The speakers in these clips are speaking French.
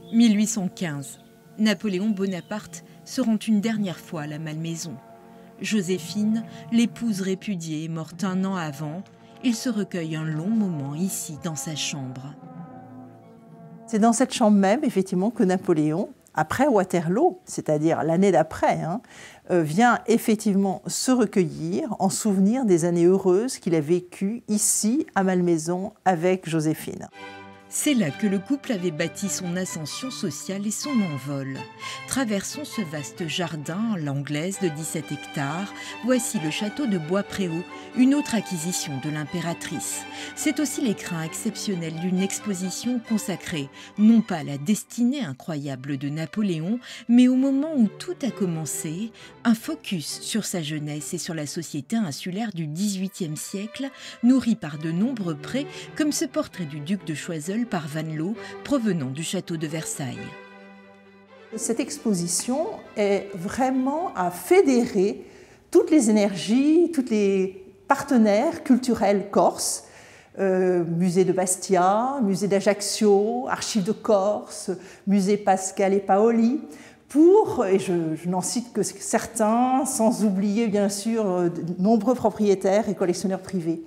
1815. Napoléon Bonaparte se rend une dernière fois à la Malmaison. Joséphine, l'épouse répudiée, est morte un an avant. Il se recueille un long moment ici, dans sa chambre. C'est dans cette chambre même, effectivement, que Napoléon, après Waterloo, c'est-à-dire l'année d'après, vient effectivement se recueillir en souvenir des années heureuses qu'il a vécues ici, à Malmaison, avec Joséphine. C'est là que le couple avait bâti son ascension sociale et son envol. Traversons ce vaste jardin, l'Anglaise de 17 hectares. Voici le château de Bois-Préau, une autre acquisition de l'impératrice. C'est aussi l'écrin exceptionnel d'une exposition consacrée, non pas à la destinée incroyable de Napoléon, mais au moment où tout a commencé, un focus sur sa jeunesse et sur la société insulaire du XVIIIe siècle, nourri par de nombreux prés, comme ce portrait du duc de Choiseul par Van Loo, provenant du château de Versailles. Cette exposition est vraiment à fédérer toutes les énergies, tous les partenaires culturels corses, musée de Bastia, musée d'Ajaccio, archives de Corse, musée Pascal et Paoli, et je n'en cite que certains, sans oublier bien sûr de nombreux propriétaires et collectionneurs privés,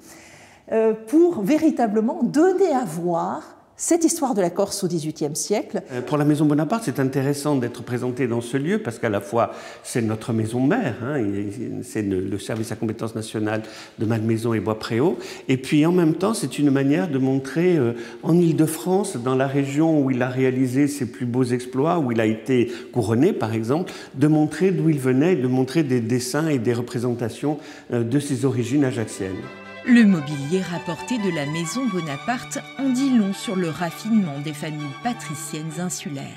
pour véritablement donner à voir cette histoire de la Corse au XVIIIe siècle. Pour la Maison Bonaparte, c'est intéressant d'être présenté dans ce lieu parce qu'à la fois, c'est notre maison mère, c'est le service à compétence nationale de Malmaison et Bois-Préau, et puis en même temps, c'est une manière de montrer en Île-de-France, dans la région où il a réalisé ses plus beaux exploits, où il a été couronné par exemple, de montrer d'où il venait, de montrer des dessins et des représentations de ses origines ajaxiennes. Le mobilier rapporté de la maison Bonaparte en dit long sur le raffinement des familles patriciennes insulaires.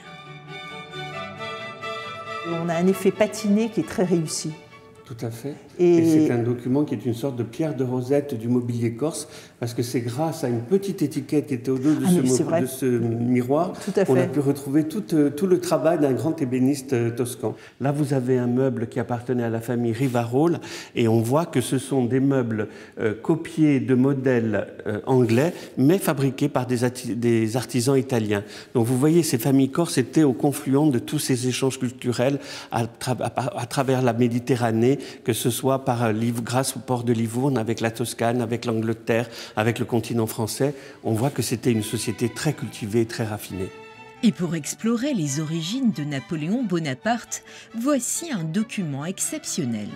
On a un effet patiné qui est très réussi. Tout à fait. Et c'est un document qui est une sorte de pierre de Rosette du mobilier corse, parce que c'est grâce à une petite étiquette qui était au dos de, ce miroir qu'on a pu retrouver tout le travail d'un grand ébéniste toscan. Là, vous avez un meuble qui appartenait à la famille Rivarol, et on voit que ce sont des meubles copiés de modèles anglais, mais fabriqués par des artisans italiens. Donc vous voyez, ces familles corses étaient au confluent de tous ces échanges culturels à travers la Méditerranée, que ce soit grâce au port de Livourne, avec la Toscane, avec l'Angleterre, avec le continent français. On voit que c'était une société très cultivée, très raffinée. Et pour explorer les origines de Napoléon Bonaparte, voici un document exceptionnel.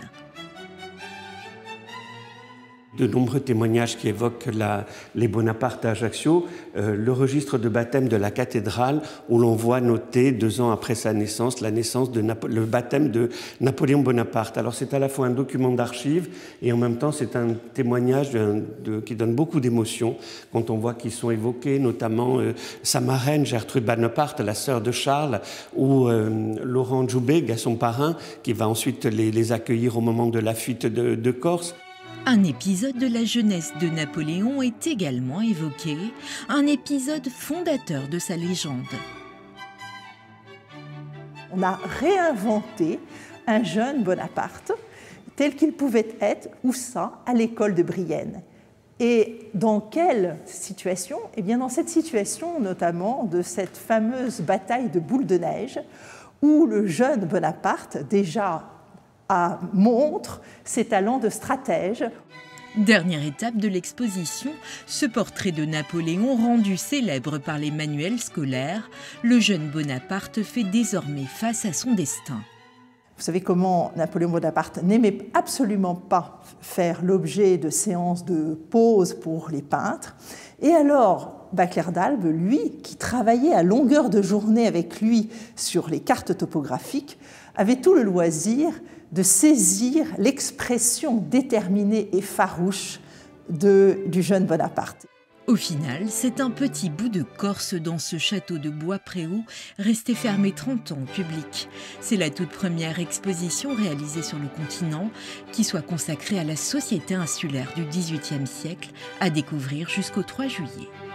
De nombreux témoignages qui évoquent les Bonaparte à Ajaccio, le registre de baptême de la cathédrale où l'on voit noter 2 ans après sa naissance, le baptême de Napoléon Bonaparte. Alors c'est à la fois un document d'archives et en même temps c'est un témoignage qui donne beaucoup d'émotions quand on voit qu'ils sont évoqués, notamment sa marraine Gertrude Bonaparte, la sœur de Charles, ou Laurent Djoubeg, son parrain, qui va ensuite les accueillir au moment de la fuite de Corse. Un épisode de la jeunesse de Napoléon est également évoqué, un épisode fondateur de sa légende. On a réinventé un jeune Bonaparte tel qu'il pouvait être, où ça, à l'école de Brienne. Et dans quelle situation? Eh bien dans cette situation notamment de cette fameuse bataille de Boule de Neige, où le jeune Bonaparte, déjà montre ses talents de stratège. Dernière étape de l'exposition, ce portrait de Napoléon rendu célèbre par les manuels scolaires, le jeune Bonaparte fait désormais face à son destin. Vous savez comment Napoléon Bonaparte n'aimait absolument pas faire l'objet de séances de pause pour les peintres. Et alors, Baclair d'Albe, lui, qui travaillait à longueur de journée avec lui sur les cartes topographiques, avait tout le loisir de saisir l'expression déterminée et farouche du jeune Bonaparte. Au final, c'est un petit bout de Corse dans ce château de Bois-Préau, resté fermé 30 ans au public. C'est la toute première exposition réalisée sur le continent qui soit consacrée à la société insulaire du XVIIIe siècle, à découvrir jusqu'au 3 juillet.